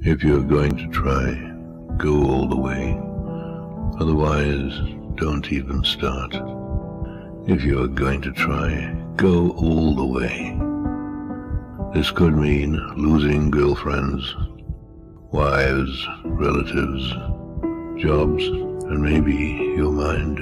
If you're going to try, go all the way. Otherwise, don't even start. If you're going to try, go all the way. This could mean losing girlfriends, wives, relatives, jobs, and maybe your mind.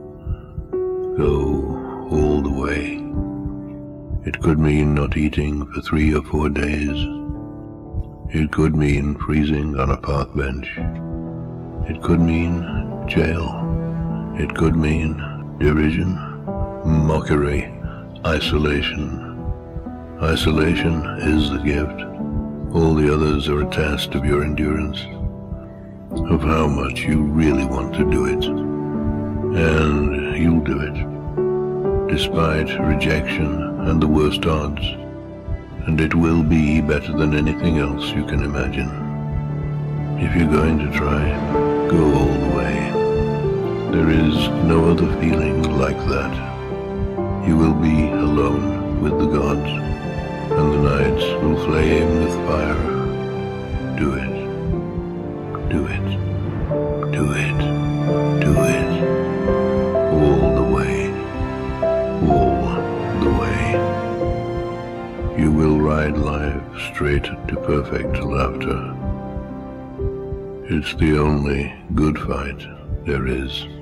Go all the way. It could mean not eating for 3 or 4 days. It could mean freezing on a park bench. It could mean jail. It could mean derision, mockery, isolation. Isolation is the gift. All the others are a test of your endurance, of how much you really want to do it. And you'll do it, despite rejection and the worst odds. And it will be better than anything else you can imagine. If you're going to try, go all the way. There is no other feeling like that. You will be alone with the gods, and the nights will flame with fire. Do it. Do it. Do it. Do it. All the way. All the way. You will ride life straight to perfect laughter. It's the only good fight there is.